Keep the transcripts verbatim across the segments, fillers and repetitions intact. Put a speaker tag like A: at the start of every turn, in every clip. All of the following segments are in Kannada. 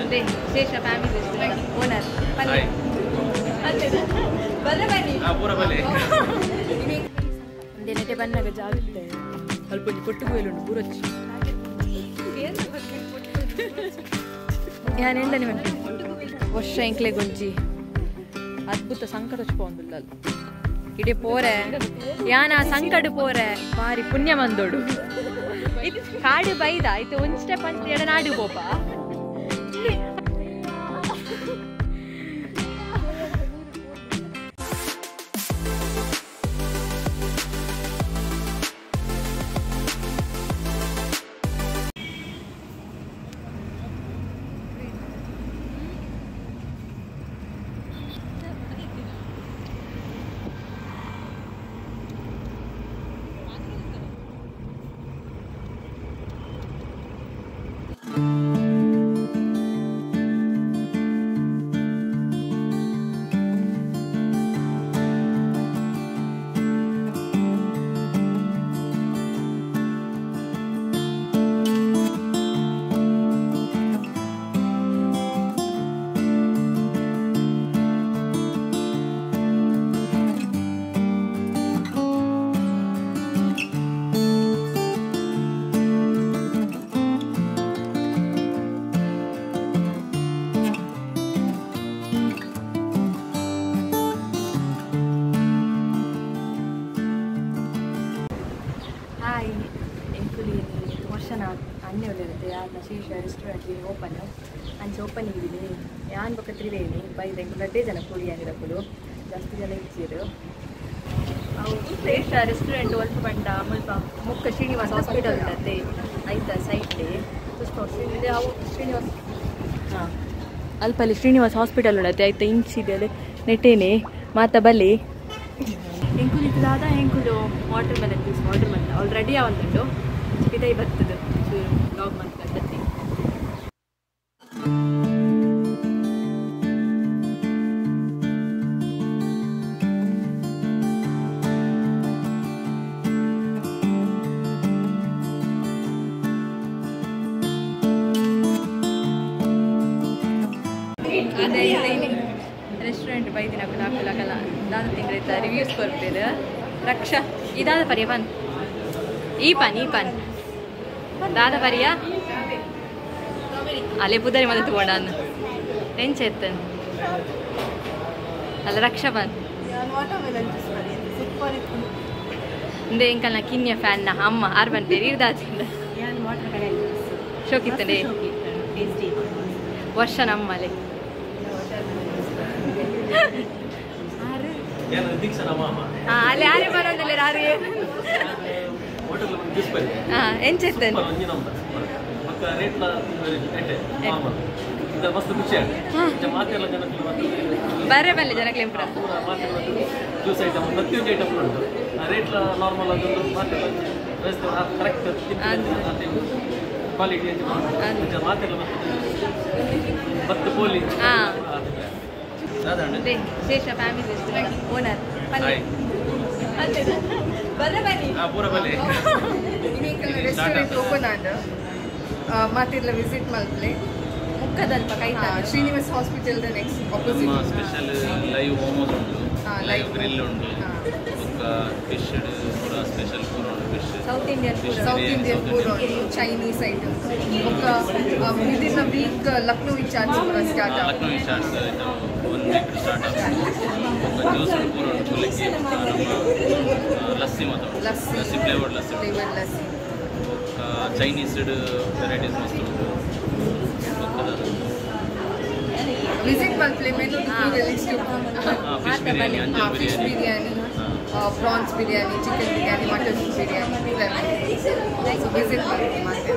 A: ವಿಶೇಷ ಫ್ಯಾಮಿಲಿ ಓನರ್ ಬನ್ನಿ ಬಲ್ಲ ಬನ್ನಿ ಒಂದೇ ನೆಟೆ ಬನ್ನಾಗ ಜಾಗುತ್ತೆ ಸ್ವಲ್ಪ ಕೊಟ್ಟು ಹೋಯಲುಂಡು ಬೂರಚ್ಚಿ ಯಾನೆಂಡ ನಿಮ್ಮ ವರ್ಷ ಎಂಕ್ಲೆ ಗೊಂಜಿ ಅದ್ಭುತ ಸಂಕಟ ಹೋಂದುಲ್ಲ ಇಡೀ ಪೋರೆ ಯಾನ ಸಂಕಟ ಪೋರೆ ಬಾರಿ ಪುಣ್ಯ ಮಂದೋಡು ಇದು ಕಾಡು ಬೈದ ಇದು ಒಂದು ಸ್ಟೆಪ್ ಅಂತ ಎಡ ನಾಡು ಬೋಪ अन्य नशीश रेस्टोरेंट ओपन अंच ओपनिंग यान पक्क त्रिवेणी बैद गड्डे जन कूड़ी अंगड़ू जास्त जन इच्छा श्रेष्ठ रेस्टोरेंट वल्प पंड मुल्प मुख श्रीनिवास हास्पिटल उंटे आयता सैट श्रीनिवास हाँ अल्पली श्रीनिवास हास्पिटल उंटे आयता इंचिदे नेटेने माता बली ಎಂಕುಲು ಇದಾದ ಎಂಕುಲು watermelon juice watermelon ಅವ್ಳು ರೆಡಿ ಆವಂತುಂಡು ಇದೈ ಬರ್ತದೆ ಬ್ಲಾಗ್ ಮಾಡ್ಕೊಂಡತ್ತಿ ಅದೇ रेस्टोरेंट बैद नाकल दादा तिंग रिव्यूस कोर्पेर रक्षा इदाद पर्या पन ई पन ई पन दादा पर्या अले पुदरी मदद तोंडान एं चेतन अल रक्षा पन इंदे इंकल ना किन्या फैन ना अम्मा अर्बन पेर इरदाचिंद शोकितने वर्ष नम्मले हाँ अल्ले आरे बरोदल्ले रारे होटल ಜ್ಯೂಸ್ ಬರಿ ಹಾ ಎಂಚೆತ್ತನ್ ಮಕ್ಕ ರೇಟ್ ಲ ಎಟೆ ಮಾಮ ಇದ ಮಸ್ತ್ ಖುಷಿ ಆಗ ಮಾತೆಲ್ಲ ಜನಕ್ಕೆ ಬಾರೆ ಬಲ್ಲೆ ಜನಕ್ಕೆ ಇಂಪ್ರ ಜ್ಯೂಸ್ ಐಟಮ್ ಪ್ರತಿಯೊಂದು ಐಟಮ್ ಉಂಟು ರೇಟ್ ಲ ನಾರ್ಮಲ್ ಅದೊಂದು ಮಾತೆಲ್ಲ ರೆಸ್ಟ್ ಕರೆಕ್ಟ್ ಕ್ವಾಲಿಟಿ ಅಂತ ಮಾತೆಲ್ಲ ಮತ್ತೆ ಪೋಲಿ ಹಾ ವಿಶೇಷ ಫ್ಯಾಮಿಲಿ ರೆಸ್ಟೋರೆಂಟ್ ಓನರ್ ಬನ್ನಿ ಬನ್ನಿ ಬನ್ನಿ ಹಾ ಪೂರ ಬನ್ನಿ ನಿಮಗೆ ರೆಸ್ಟೋರೆಂಟ್ ಓಪನ್ ಆದ ಮಾತಿರ್ಲ ವಿಸಿಟ್ ಮಲ್ಪ್ಲೆ ಮುಖದಲ್ಪ ಕೈತಾ ಶ್ರೀನಿವಾಸ್ ಹಾಸ್ಪಿಟಲ್ ದ next opposite special live momos ಉಂಟು ಲೈವ್ ಗ್ರಿಲ್ ಉಂಟು ఒక ಫಿಶ್ ಪೂರ ಸ್ಪೆಷಲ್ ಪೂರ fish South Indian food South Indian food Chinese items ఒక within a week Lucknow chaats ಪೂರ ಸ್ಟಾರ್ಟ್ ಆಗ Lucknow chaats one week start ಆಗ ఒక ಜ್ಯೂಸ್ ಪೂರ ಫುಲ್ಕಿ ಲಸ್ಸಿ ಮತ ಲಸ್ಸಿ ಫ್ಲೇವರ್ಡ್ ಲಸ್ಸಿ ಫ್ಲೇವರ್ಡ್ ಲಸ್ಸಿ ఒక ಚೈನೀಸ್ ವೆರೈಟೀಸ್ ಮಸ್ತ್ ಉಂಟು ವಿಸಿಟ್ ಮಲ್ಪ್ಲೆ ಮೆನು ಲಿಸ್ಟ್ ಫಿಶ್ ಬಿರಿಯಾನಿ ಅಂಜಲ್ biryani prawns biryani chicken biryani mutton biryani so visit ಮಾಡ್ತೀವಿ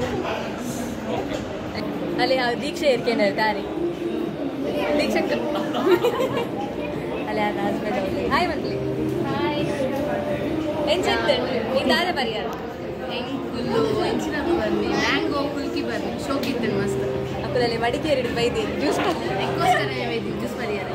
A: ಅಲ್ಲಿ ದೀಕ್ಷೆ ಇರ್ಕೇನೆ ದಾರಿ ದೀಕ್ಷೆ ಅಲ್ಲಿ ಆ ಹಸ್ಬೆಂಡ್ ಅವಳಿ ಹಾಯ್ ಮಂತ್ಲಿ ಹಾಯ್ ಎಂಚೆತ್ತೆ ಇದಾದ ಪರಿಹಾರ ಎಂಕುಲ್ಲು ಎಂಚಿನ ಬನ್ನಿ ಮ್ಯಾಂಗೋ ಕುಲ್ಕಿ ಬನ್ನಿ ಶೋಕಿತ್ತು ಮಸ್ತ್ ಅಕ್ಕದಲ್ಲಿ ಮಡಿಕೇರಿ ಬೈದಿ ಜ್ಯೂಸ್ ಎಂಕೋಸ್ಕರ ಬೈದಿ ಜ್ಯೂಸ್ ಪರಿಹಾರ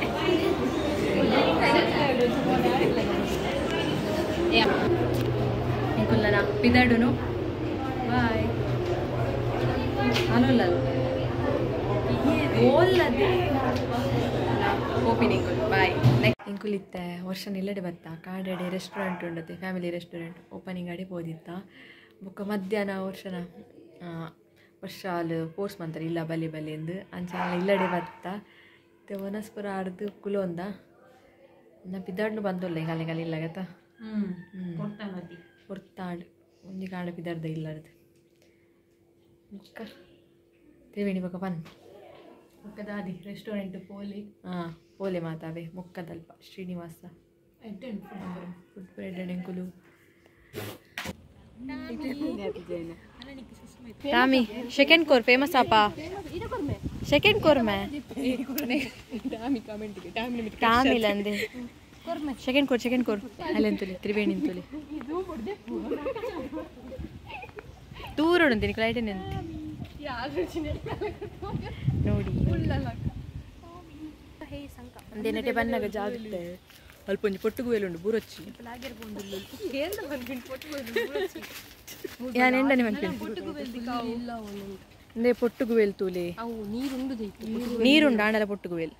A: ಎಂಕುಲ್ಲನ ಪಿದಾಡುನು ಬಾಯ್ ಅನುಲ್ಲ ಓಪನಿಂಗ್ ಬಾಯ್ ಇಂಕುಲಿತ್ತೆ ವರ್ಷ ನಿಲ್ಲಡೆ ಬತ್ತಾ ಕಾಡಡೆ ರೆಸ್ಟೋರೆಂಟ್ ಉಂಡತೆ ಫ್ಯಾಮಿಲಿ ರೆಸ್ಟೋರೆಂಟ್ ಓಪನಿಂಗ್ ಆಡಿ ಹೋದಿತ್ತ ಬೊಕ್ಕ ಮಧ್ಯಾಹ್ನ ವರ್ಷನ ವರ್ಷಾಲು ಪೋರ್ಸ್ ಮಾಡ್ತಾರೆ ಇಲ್ಲ ಬಲಿ ಬಲಿ ಎಂದು ಅಂಚಾಲ ಇಲ್ಲಡೆ ಬತ್ತ ವನಸ್ಪುರ ಆಡ್ದು ಕುಲೊಂದ ನಾ ಪಿದಾಡ್ನು ಬಂದೊಲ್ಲ ಗಾಲಿ ಗಾಲಿ ಇಲ್ಲಾಗತ್ತ ಹೊರ್ತಾಡು ಒಂಜಿ ಕಾಡ ಪಿದಾಡ್ದ ಇಲ್ಲಾರ್ದು ಬೊಕ್ಕ ತ್ರಿವೇಣಿ ಬೊಕ್ಕ ಬನ್ ಮುಕ್ಕದಾದಿ ರೆಸ್ಟೋರೆಂಟ್ ಪೋಲಿ ಹಾಂ ಪೋಲೆ ಮಾತಾವೆ ಮುಕ್ಕದಲ್ಪ ಶ್ರೀನಿವಾಸ ಫುಡ್ ಬ್ರೆಡ್ ಎಂಕುಲು ರಾಮಿ ಸೆಕೆಂಡ್ ಕೋರ್ ಫೇಮಸ್ ಆಪ ಸೆಕೆಂಡ್ ಕೋರ್ ಮೇ ಟಾಮಿಲ್ ಅಂದೆ ಸೆಕೆಂಡ್ ಕೋರ್ ಸೆಕೆಂಡ್ ಕೋರ್ ಅಲ್ಲೆಂತುಲಿ ತ್ರಿವೇಣಿ ಅಂತುಲಿ ದೂರ ಉಂತೀನಿ ಕ್ಲೈಟ್ ಎಂತ ನೋಡಿ ಅಂದೇನಟೆ ಬನ್ನಾಗ ಜಾಗುತ್ತೆ ಅಲ್ಪ ಒಂಜಿ ಪೊಟ್ಟುಗು ವೇಲುಂಡು ಬೂರೊಚ್ಚಿ ಯಾನ್ ಎಂಡನೆ ಮನ್ಪೇನೆ ಅಂದೆ ಪೊಟ್ಟುಗು ವೇಲ್ ತೂಲೆ ನೀರುಂಡು ಆಂಡಲ ಪೊಟ್ಟುಗು ವೇಲ್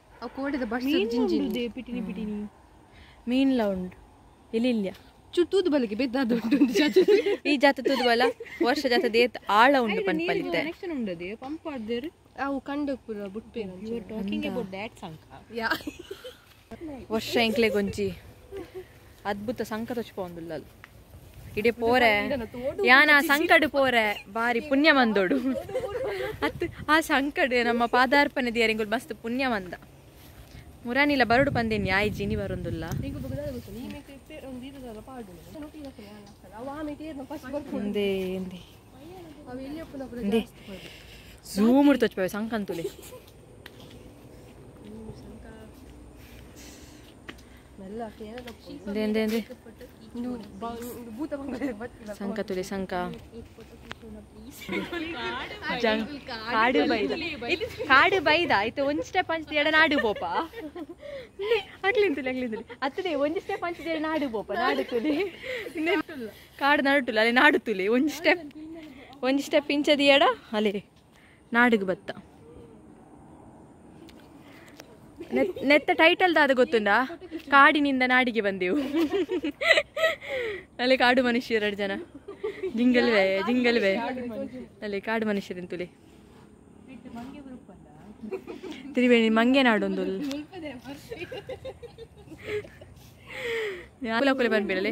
A: ಮೀನ್ಲ ಉಂಡು ಎಲ್ಲಿ ಇಲ್ಲ
B: ತೂದು ಬಲಗೆ ಬೆದ್ದಾದ
A: ಈ ಜಾತ ತೂದು ಬಲ ವರ್ಷ ಜಾತ ದೇತ್ ಆಳ ಉಂಡು ಪನ್ಪಲಿತ್ತೆ
B: ಉಂಡದೆ ಪಂಪ್ ಆಡ್ದೇರು ಅವು ಕಂಡು ಪುರ ಬುಟ್ಪೆ ಟಾಕಿಂಗ್ ಅಬೌಟ್ ದಟ್ ಸಂಕ ಯಾ
A: ವರ್ಷ ಎಂಕ್ಲೆ ಗೊಂಚಿ ಅದ್ಭುತ ಸಂಕ ತೊಚ್ಪೊಂದುಲ್ಲ ಇಡೀ ಪೋರೆ ಯಾನ ಸಂಕಡ್ ಪೋರೆ ಬಾರಿ ಪುಣ್ಯ ಮಂದೋಡು ಅತ್ ಆ ಸಂಕಡ್ ನಮ್ಮ ಪಾದಾರ್ಪಣೆ ದಿಯರಿಂಗುಲ್ ಮಸ್ತ್ ಪುಣ್ಯ ಮಂದ ಮುರಾನಿಲ ಬರಡು ಪಂದೇನಿ ಆಯ್ ಜಿನಿ ಬರೊಂದುಲ್ಲ ಒಂದೇ ಎಂದೇ ಎಂದೇ ಝೂಮ್ ತೊಚ್ಪವೆ ಸಂಕಂತುಲೆ ಸಂಕತುಲೆ ಸಂಕ ಕಾಡು ಬೈದ ಕಾಡು ಬೈದ ಆಯ್ತು ಒಂದ್ ಸ್ಟೆಪ್ ಹಂಚ್ತಿ ಎಡ ನಾಡು ಬೋಪ ಅಗ್ಲಿಂತುಲಿ ಅಗ್ಲಿಂತುಲಿ ಅತ್ತದೇ ಒಂದ್ ಸ್ಟೆಪ್ ಹಂಚ್ತಿ ಎಡ ನಾಡು ಬೋಪ ನಾಡುತ್ತುಲಿ ಕಾಡು ನಡುತ್ತುಲಿ ಅಲ್ಲಿ ನಾಡುತ್ತುಲಿ ಒಂದ್ ಸ್ಟೆಪ್ ಒಂದ್ ಸ್ಟೆಪ್ ಇಂಚದಿ ಎಡ ಅಲ್ಲೇ ನಾಡಿಗೆ ಬತ್ತ ನೆತ್ತ ಟೈಟಲ್ ದಾದ ಗೊತ್ತುಂಡ ಕಾಡಿನಿಂದ ನಾಡಿಗೆ ಬಂದೆವು ಅಲ್ಲಿ ಕಾಡು ಮನುಷ್ಯರು ಎರಡು ಜನ ಜಿಂಗಲ್ವೇ ಜಿಂಗಲ್ವೇ ಅಲ್ಲಿ ಕಾಡು ಮನುಷ್ಯರಿಂತುಲಿ ತ್ರಿವೇಣಿ ಮಂಗೆ ನಾಡೊಂದು ಕುಲ ಕುಲೆ ಬಂದ್ಬಿಡಲಿ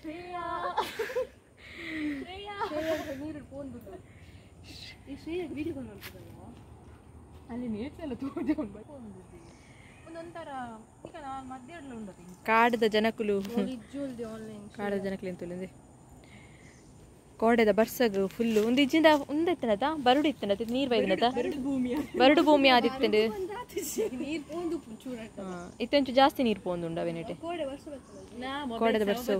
A: ಕಾಡದ ಜನಕುಲು ಕಾಡದ ಜನಕುಲು ಎಂತುಲಿ ಕೋಡೆದ ಬರ್ಸಗು ಫುಲ್ಲು ಒಂದು ಇಜ್ಜಿಂದ ಒಂದೆತ್ತನದ ಬರುಡು ಇತ್ತನದ ನೀರು ಬೈದನದ ಬರುಡು ಭೂಮಿ ಆದಿತ್ತಂಡು ಇತ್ತಂಚು ಜಾಸ್ತಿ ನೀರು ಪೋಂದುಂಡು ಅವೇನೆಟೆ ಕೋಡೆದ ಬರ್ಸು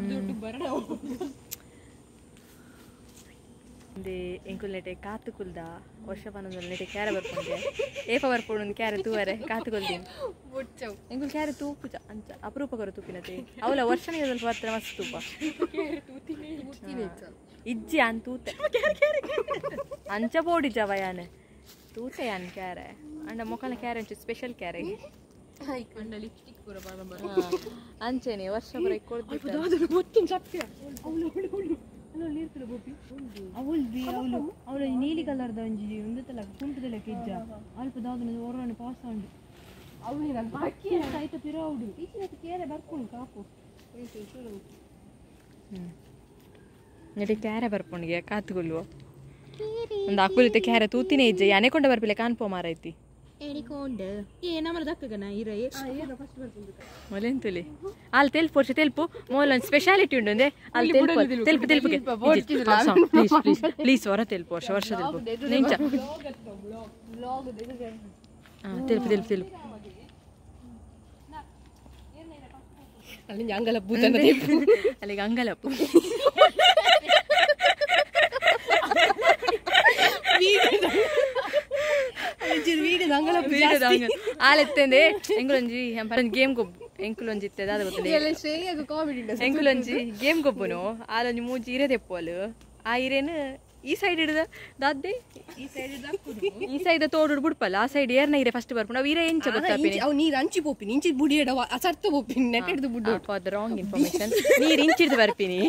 A: ಒಂದೇ ಎಂಕುಲ್ ನೆಟೆ ಕಾತು ಕುಲ್ದ ವರ್ಷ ಪನ್ನೊಂದು ನೆಟೆ ಕ್ಯಾರ ಬರ್ಕೊಂಡೆ ಏಪ ಬರ್ಪೋಡು ಒಂದು ಕ್ಯಾರೆ ತೂವರೆ ಕಾತು ಕೊಲ್ದೀನಿ ಎಂಕುಲ್ ಕ್ಯಾರೆ ತೂಪು ಅಂಚ ಅಪರೂಪ ಕೊರ ತೂಪಿನತೆ ಅವಳ ವರ್ಷನೇ ಸ್ವಲ್ಪ ಹತ್ರ ಮಸ್ತ್ ತೂಪ ಇಜ್ಜಿ ಅನ್ ತೂತೆ ಅಂಚ ಬೋಡಿಜ ವಯಾನೆ ತೂತೆ ಅನ್ ಕ್ಯಾರೆ ಅಂಡ ಮೊಕಲ ಕ್ಯಾರೆ ಅಂಚು ಸ್ಪೆಷಲ್ ಕ್ಯಾರೆ ಅಂಚೆನೆ ವರ್ಷ ಬರ ಅವಳು ನೀಲಿ ಕಲರ್ದ ಒಂಜಿ ಒಂದತ್ತಲ್ಲ ಕುಂಟದಲ್ಲ ಕೆಜ್ಜ ಅಲ್ಪ ದಾದನ ಹೊರಗಡೆ ಪಾಸ್ ಉಂಡು ಆಯ್ತ ಪಿರೌಡು ಈಚಿನ ಕೇರೆ ಬರ್ಕೊಂಡು ಕಾಪು ನೆಡಿ ಕ್ಯಾರೆ ಬರ್ಪೊಂಡಿಗೆ ಕಾತುಗೊಳ್ಳುವ ಒಂದು ಅಕ್ಕುಲಿತೆ ಕ್ಯಾರೆ ತೂತಿನೇ ಇಜ್ಜೆ ಅನೆಕೊಂಡ ಬರ್ಪಿಲ್ಲ ಕಾನ್ಪೋ ಮಾರೈತಿ ಎಣಿಕೊಂಡು ಏನಮರ ದಕ್ಕಗನ ಇರೈ ಮೊಲೆಂತುಲಿ ಅಲ್ಲಿ ತೆಲ್ಪು ವರ್ಷ ತೆಲ್ಪು ಮೊಲ ಒಂದು ಸ್ಪೆಷಾಲಿಟಿ ಉಂಡು ಅಂದ್ರೆ ಅಲ್ಲಿ ತೆಲ್ಪು ತೆಲ್ಪು ತೆಲ್ಪುಗೆ ಪ್ಲೀಸ್ ಪ್ಲೀಸ್ ಪ್ಲೀಸ್ ಹೊರ ತೆಲ್ಪು ವರ್ಷ ವರ್ಷ ತೆಲ್ಪು ನೆಂಚ ಹಾಂ ತೆಲ್ಪು ತೆಲ್ಪು ತೆಲ್ಪು ಅಲ್ಲಿ ಅಂಗಲಪ್ಪು ಅಲ್ಲಿಗೆ ಅಂಗಲಪ್ಪು ಆಲೆತ್ತಂದೆ ಎಂಕುಲೊಂಜಿ ಗೇಮ್ ಗೊಬ್ಬು ಎಂಕುಲೊಂಜಿ ಇತ್ತದ ಅದು ಗೊತ್ತಿಲ್ಲ ಎಂಕುಲೊಂಜಿ ಗೇಮ್ ಗೊಬ್ಬುನು ಆಲೊಂಜಿ ಮೂಜಿ ಇರೆ ತೆಪ್ಪೋಲು ಆ ಇರೇನು
C: ಈ ಸೈಡ್ ಹಿಡಿದ ದಾದ್ದೆ ಈ ಸೈಡ್ ತೋಡು ಬಿಡ್ಪಲ್ಲ ಆ ಸೈಡ್ ಏರ್ನ ಇರೆ ಫಸ್ಟ್ ಬರ್ಪುಂಡು ಅವು ಇರೆ ಎಂಚ ಗೊತ್ತಾಪಿನಿ
B: ಅವು ನೀರು ಹಂಚಿ ಪೋಪಿನಿ ಇಂಚಿ ಬುಡಿ ಎಡವ ಅಸರ್ತ ಪೋಪಿನಿ ನೆಟ್ ಹಿಡಿದು ಬುಡ್ಡು
C: ಅದು ರಾಂಗ್ ಇನ್ಫಾರ್ಮೇಶನ್ ನೀರು ಇಂಚಿಡ್ದು ಬರ್ಪಿನಿ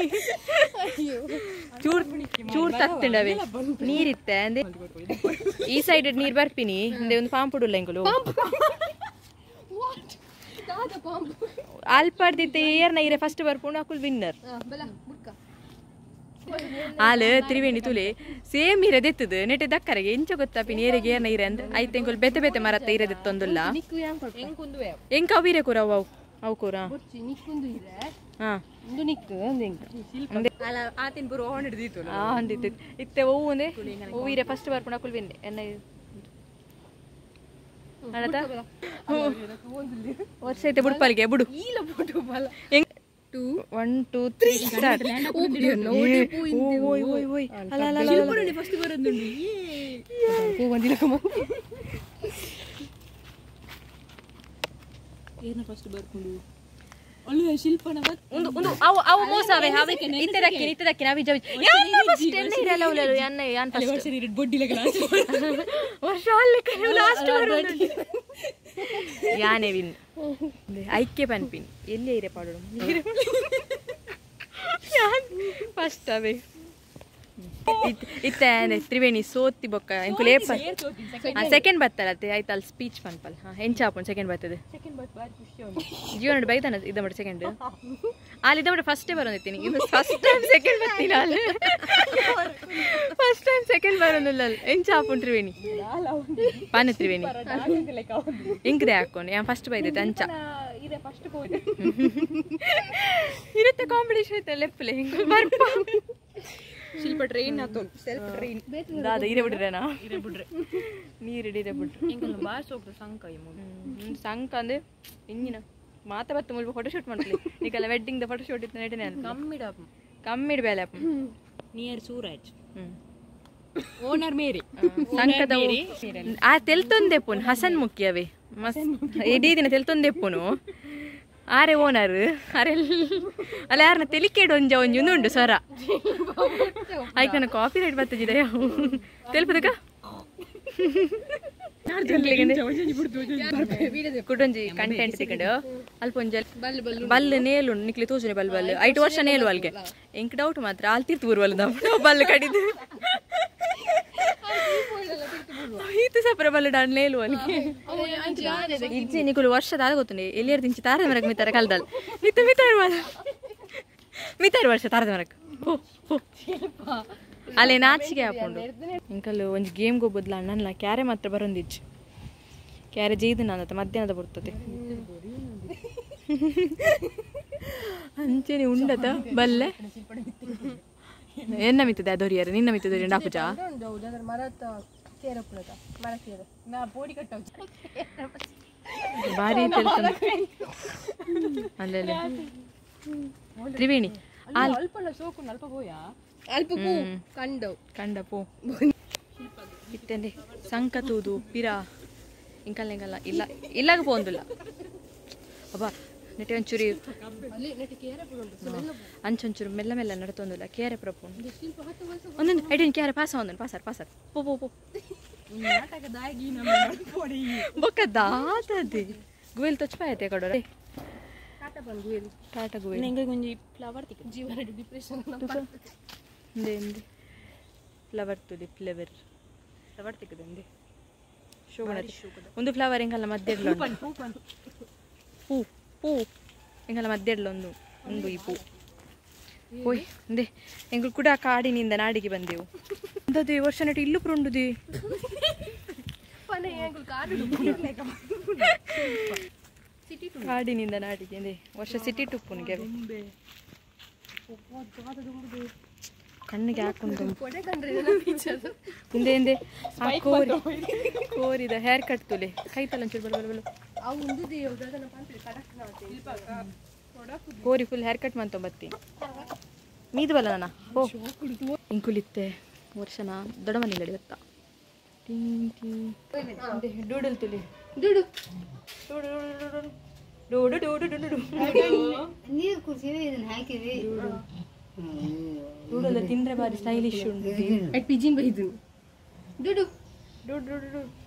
C: ಚೂರ್ ಚೂರ್ ತತ್ತಂಡವೆ ನೀರಿತ್ತೆ ಅಂದ್ರೆ ಈ ಸೈಡ್ ನೀರು ಬರ್ಪಿನಿ ಅಂದ್ರೆ ಒಂದು ಪಾಂಪುಡುಲ್ಲ ಎಂಗುಲು ಆಲ್ಪಾಡ್ದಿತ್ತೆ ಏರ್ನ ಇರೆ ಫಸ್ಟ್ ಬರ್ಪುಂಡು ಅಕುಲ್ ವಿನ್ನರ್ ಆಲು ತ್ರಿವೇಣಿ ತುಲೆ ಸೇಮ್ ಇರದೆತ್ತದು ನೆಟ್ಟೆ ದಕ್ಕರೆಗೆ ಎಂಚ ಗೊತ್ತಾಪಿ ನೇರಿಗೆ ಏರ್ನ ಇರೆ ಅಂದ್ರೆ ಐತೆ ಎಂಕುಲ್ ಬೆತೆ ಬೆತೆ ಮರತ್ತ ಇರದೆತ್ತೊಂದುಲ್ಲ ಎಂಕ ಅವಿರೆ ಕೂರ ಅವು ಅವು ಕೂರ ಹಾ ಆತಿನ ಪೂರ ಓನ್ ಹಿಡಿದಿತ್ತು ಹಾ ಅಂದಿತ್ತು ಇತ್ತೆ ಹೂವು ಒಂದೇ ಹೂವು ಇರೆ ಫಸ್ಟ್ ಬರ್ಪುಂಡು ಅಕುಲ್ ವಿನ್ನೆ ಎನ್ನ ವರ್ಷ ಐತೆ ಬುಡ್ಪಾಲಿಗೆ ಬಿಡು one two three start first ಬರ್ಕೊಂಡು ಶಿಲ್ಪನ ಒಂದು ಒಂದು ಅವು ಅವು ಮೋಸವೆ ಹಾವಿಕೆ ಇತ್ತದಕ್ಕೆ ಇತ್ತದಕ್ಕೆ ನಾವು ವಿಜಯ ಫಸ್ಟ್ ಎಲ್ಲ ಇರಲ್ಲ ಅವಳು ಯಾನ್ನ ಯಾನ್ ಫಸ್ಟ್ ಬೊಡ್ಡಿಲ ವರ್ಷ ಅಲ್ಲಿ ಲಾಸ್ಟ್ ಯಾನೇ ವಿನ್ ಐಕ್ಯ ಪನ್ಪಿನ್ ಎಲ್ಲಿ ಇರೆ ಪಾಡೋಣ ಫಸ್ಟ್ ಅವೇ ಇತ್ತೆ ತ್ರಿವೇಣಿ ಸೋತಿ ಬೊಕ್ಕ ಎಂಕುಲ್ ಏಪ ಸೆಕೆಂಡ್ ಬತ್ತಲತ್ತೆ ಆಯ್ತು ಅಲ್ಲಿ ಸ್ಪೀಚ್ ಪನ್ಪಲ್ ಹಾ ಹೆಂಚ ಹಾಪುಂಡು ಸೆಕೆಂಡ್ ಬರ್ತದೆ ಜೀವನ ಬೈತಾನ ಇದ ಮಾಡಿ ಸೆಕೆಂಡ್ ಅಲ್ಲಿ ಇದ ಮಾಡಿ ಫಸ್ಟೇ ಬರೋದಿತ್ತೀನಿ ಇನ್ನು ಫಸ್ಟ್ ಟೈಮ್ ಸೆಕೆಂಡ್ ಬರ್ತೀನಿ ಅಲ್ಲಿ ಫಸ್ಟ್ ಟೈಮ್ ಸೆಕೆಂಡ್ ಬರೋದಿಲ್ಲ ಅಲ್ಲಿ ಹೆಂಚ ಹಾಪುಂಡು ತ್ರಿವೇಣಿ ಪಾನ ತ್ರಿವೇಣಿ ಇಂಕ್ರೆ ಹಾಕೊಂಡು ಯಾ ಫಸ್ಟ್ ಬೈದೈತೆ ಅಂಚ ಇರುತ್ತೆ ಕಾಂಪಿಟೇಷನ್ ಇರುತ್ತೆ ಲೆಪ್ಪಲೆ ಬರ್ಪ ಶಿಲ್ಪ ಟ್ರೈನ್ ಆತು ಸೆಲ್ಫ್ ಟ್ರೈನ್ ದಾದ ಇರೆ ಬಿಡ್ರೇನಾ ಇರೆ ಬಿಡ್ರೆ ನೀರು ಇಡಿರೆ ಬಿಡ್ರೆ ಇಂಕಲ್ಲ ಬಾಸ್ ಹೋಗ್ತದೆ ಸಂಕ ಈ ಸಂಕ ಅಂದ್ರೆ ಇಂಜಿನ ಮಾತ ಬತ್ತು ಮುಲ್ಪ ಫೋಟೋ ಶೂಟ್ ಮಾಡ್ಲಿ ಈಗೆಲ್ಲ ವೆಡ್ಡಿಂಗ್ ದ ಫೋಟೋ ಶೂಟ್ ಇತ್ತು ನೆಟ್ಟಿನ ಕಮ್ಮಿಡ ಕಮ್ಮಿಡ ಬೇಲೆ ನಿಯರ್ ಸೂರಜ್ ಓನರ್ ಮೇರಿ ಸಂಕದ ಆ ತೆಲ್ತೊಂದೆ ಪುನ್ ಹಸನ್ ಮುಖ್ಯವೇ ಮಸ್ತ್ ಇಡೀ ದಿನ ತೆಲ್ತೊಂದೆ ಪುನು ಆರೆ ಓನರ್ ಅರೆಲ್ಲ ಅಲ್ಲ ಯಾರನ್ನ ತೆಲಿಕೇಡು ಒಂಜ ಒಂಜಿ ಉಂಡು ಸ್ವರ ಆಯ್ತು ನನಗೆ ಕಾಪಿ ರೈಟ್ ಬರ್ತದಿದೆ ತೆಲ್ಪದಕ್ಕ ಕುಟೊಂಜಿ ಕಂಟೆಂಟ್ ತಿಕ್ಕಡು ಅಲ್ಪ ಒಂಜ ಬಲ್ಲು ನೇಲು ನಿಕ್ಲಿ ತೋಜನೆ ಬಲ್ ಬಲ್ಲು ಐದು ವರ್ಷ ನೇಲು ಅಲ್ಗೆ ಎಂಕ್ ಡೌಟ್ ಮಾತ್ರ ಅಲ್ಲಿ ತಿರ್ತು ಬರುವಲ್ಲ ನಾವು ಬಲ್ಲು ಕಡಿದು ಈತ ಸಪರ ಬಲ್ಲು ಡಾನ್ ನೇಲು ಅಲ್ಲಿಗೆ ಇಜ್ಜಿ ನಿಕುಲು ವರ್ಷದ ಗೊತ್ತುಂಡೆ ಎಲ್ಲಿಯರ್ ದಿಂಚಿ ತಾರದ ಮರಕ್ಕೆ ಮಿತ್ತಾರೆ ಕಲ್ದಲ್ಲಿ ಮಿತ್ತ ಮಿತ್ತಾರು ಮಿತ್ತಾರು ವರ್ಷ ತಾರದ ಮರಕ್ಕೆ ಅಲ್ಲೇ ನಾಚಿಗೆ ಹಾಕೊಂಡು ಇಂಕಲ್ಲು ಒಂಜಿ ಗೇಮ್ ಗೊಬ್ಬದ್ಲ ಅಣ್ಣಲ್ಲ ಕ್ಯಾರೆ ಮಾತ್ರ ಬರೊಂದಿಜ್ಜು ಕ್ಯಾರೆ ಜೈದು ನಾನು ಮಧ್ಯಾಹ್ನದ ಬರ್ತದೆ ಅಂಚೆನೆ ಉಂಡತ ಬಲ್ಲೆ ಎನ್ನ ಮಿತ್ತದೆ ಅದೊರಿಯಾರೆ ನಿನ್ನ ಮಿತ್ತದೆ ಡಾಪುಜ ಭಾರಿ ಅಲ್ಲೇ ತ್ರಿವೇಣಿ ಕಂಡ ಪೋ ಇತ್ತಂಡೆ ಸಂಕ ತೂದು ಪಿರ ಇಂಕಲ್ ಇಂಕಲ್ಲ ಇಲ್ಲ ಇಲ್ಲಾಗ ಪೋಂದಿಲ್ಲ ಅಬ್ಬಾ ನೆಟ್ಟೆ ಒಂಚೂರಿ ಅಂಚೊಂಚೂರು ಮೆಲ್ಲ ಮೆಲ್ಲ ನಡ್ತೊಂದಿಲ್ಲ ಕೇರೆ ಪ್ರಪು ಒಂದೊಂದು ಐಡಿಯನ್ ಕೇರೆ ಪಾಸ ಒಂದೊಂದು ಪಾಸಾರ್ ಪಾಸಾರ್ ಪೋ ಪೋ ಪೋ ಬೊಕ್ಕ ದಾತದೆ ಗುವೆಲ್ ತೊಚ್ಪಾಯತೆ ಕಡೋರೆ ಟಾಟಾ ಗುವೆಲ್ ನಿಂಗೆ ಒಂಜಿ ಫ್ಲವರ್ ತಿಕ್ಕ ಜೀವನ ಡಿಪ್ರೆಷನ್ ಇಂದೆ ಇಂದೆ ಫ್ಲವರ್ ತುದಿ ಫ್ಲೇವರ್ ಫ್ಲವರ್ ತಿಕ್ಕದಂದೆ ಶೋಭನ ಒಂದು ಫ್ಲವರ್ ಹಿಂಗಲ್ಲ ಮಧ್ಯೆಡ್ಲ ಪೂ ಪೂ ಹಿಂಗಲ್ಲ ಮಧ್ಯೆಡ್ಲ ಒಂದು ಒಂದು ಈ ಪೂ ಓಯ್ ಅಂದೆ ಎಂಗಳು ಕೂಡ ಕಾಡಿನಿಂದ ನಾಡಿಗೆ ಬಂದೆವು ಅಂದದ್ದು ವರ್ಷ ನಟಿ ಇಲ್ಲು ಪುರುಂಡುದಿ ಕಾಡಿನಿಂದ ನಾಡಿಗೆ ಅಂದೆ ವರ್ಷ ಸಿಟಿ ಟುಪ್ಪುನಿಗೆ ಕಣ್ಣಿಗೆ ಹಾಕೊಂಡು ಹಿಂದೆ ಹಿಂದೆ ಕೋರಿ ಕೋರಿದ ಹೇರ್ ಕಟ್ ತುಲೆ ಕೈ ತಲ ಒಂಚೂರು ಬಲ ಬಲ ಕೋರಿ ಫುಲ್ ಹೇರ್ ಕಟ್ ಮಂತ ಬತ್ತಿ ಮೀದು ಬಲ್ಲ ನಾನ ಓ ಇಂಕುಲಿತ್ತೆ ವರ್ಷನ ದೊಡ್ಡ ಮನೆಯಲ್ಲಿ ಗೊತ್ತ ಡೂಡಲ್ ತುಲಿ ಡೂಡು ಡೂಡು ಡೂಡು ಡೂಡು ನೀರು ಕುರ್ಸಿ ಇದನ್ನ ಹಾಕಿವಿ ಡೂಡೆಲ್ಲ ತಿಂದ್ರೆ ಬಾರಿ ಸ್ಟೈಲಿಶ್ ಉಂಟು
B: ಅಟ್ ಪಿಜಿನ್ ಬೈದು ಡುಡು
C: ಡು ಡು ಡು ಡು